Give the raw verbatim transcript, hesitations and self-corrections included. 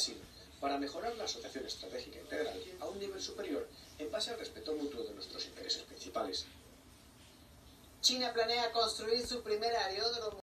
Brasil para mejorar la asociación estratégica integral a un nivel superior en base al respeto mutuo de nuestros intereses principales. China planea construir su primer aeródromo